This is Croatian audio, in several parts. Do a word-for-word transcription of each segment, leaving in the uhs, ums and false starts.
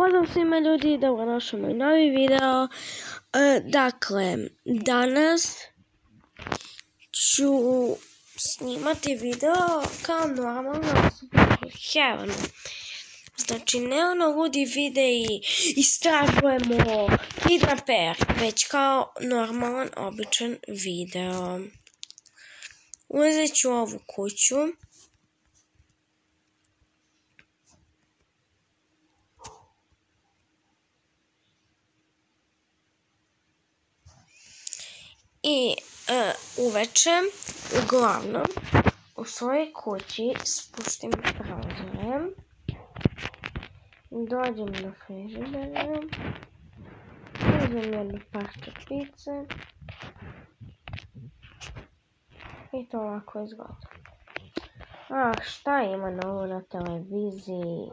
Pozdrav svima ljudi, dobrodošli u moj novi video. E, dakle, danas ću snimati video kao normalno Super Heaven. Znači, ne ono ludi videi, istražujemo kidnaper, već kao normalan, običan video. Uzet ću ovu kuću. I uh, uveče, uglavnom, u svojoj kući spuštim prozore, dođem do frižidera, uzmem jednu parču pice i to ovako izgleda. Ah, šta ima novo na televiziji?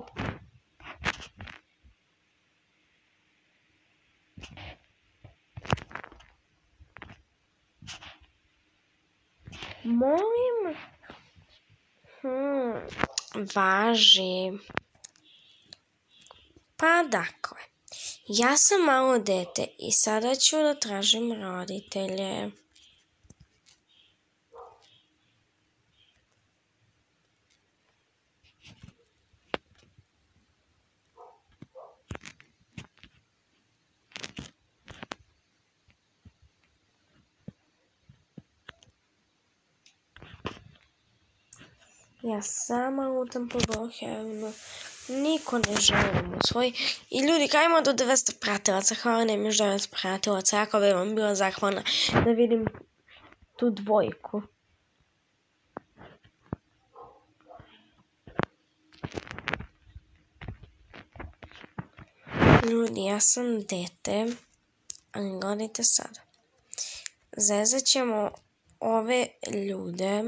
Molim, hmm, važi. Pa dakle, ja sam malo dete i sada ću da tražim roditelje. Ja sama lutam po Brookhavenu, niko ne želim u svoj. I ljudi, kajmo do dvesta pratilaca, hvala nam još devet pratilaca, jako bi vam bila zahvalna da vidim tu dvojku. Ljudi, ja sam dete, ali gledajte sada. Zezat ćemo ove ljude.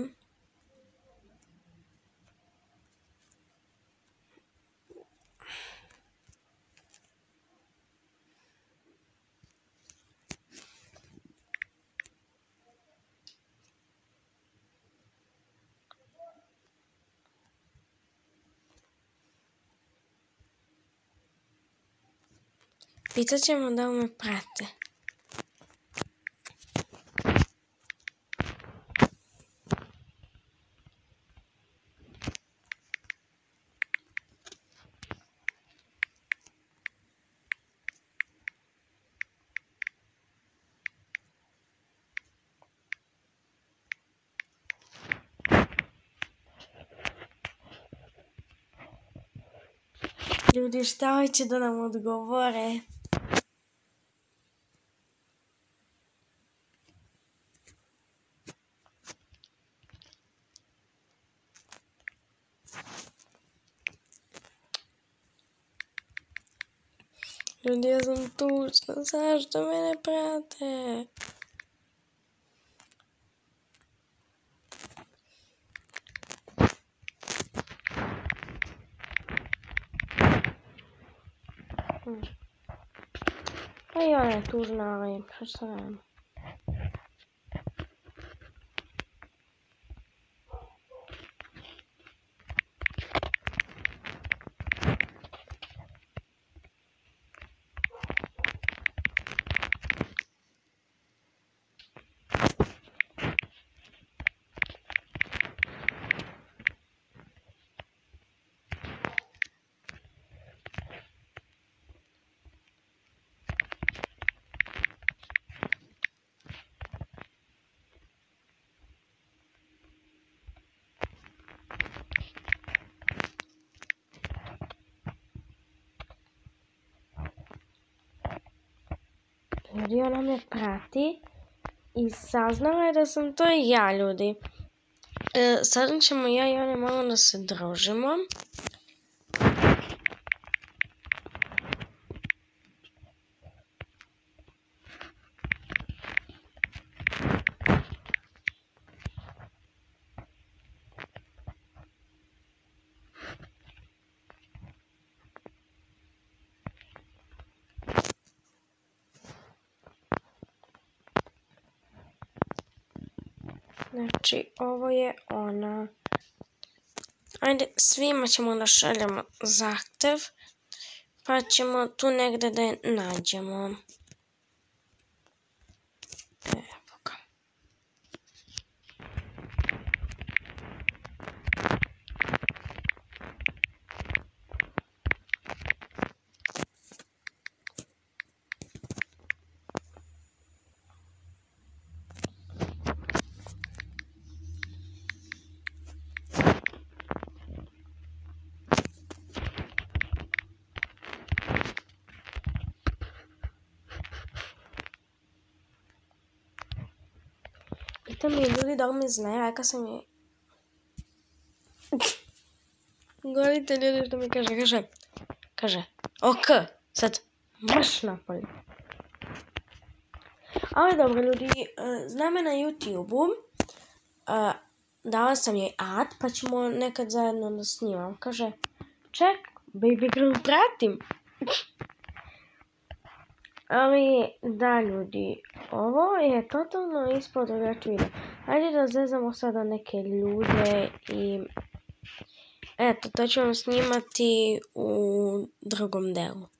Pitat ćemo da li me prate. Ljudi, šta hoće da nam odgovore? Ljudi, ja sam tučna, zašto me ne prate? Hmm. Pa i ona je tužna, ali što nema. Ljudi, ona me prati i saznala je da sam to i ja, ljudi. E, sada ćemo ja i ona malo da se družimo. Znači, ovo je ona. Ajde, svima ćemo da šaljemo zahtev. Pa ćemo tu negde da je nađemo. Evo ga. Pita mi ljudi da li mi znaju, rekao sam je... Gledajte ljudi što mi kaže, kaže, kaže, ok, sad, baš napolje. Ali dobro ljudi, zna me na YouTube-u, dala sam joj ad, pa ćemo nekad zajedno da snimam. Kaže, ček, baby girl pratim. Ali da ljudi, ovo je totalno ispod ovoga video. Hajde da zezamo sada neke ljude i eto, to ćemo snimati u drugom delu.